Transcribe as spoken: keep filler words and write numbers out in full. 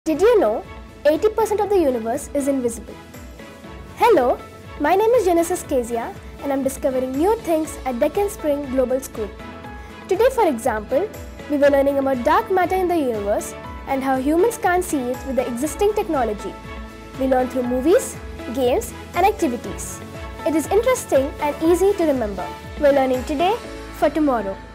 Did you know eighty percent of the universe is invisible? Hello, my name is Genesis Kezia and I'm discovering new things at Deccan Spring Global School. Today, for example, we were learning about dark matter in the universe and how humans can't see it with the existing technology. We learn through movies, games and activities. It is interesting and easy to remember. We're learning today for tomorrow.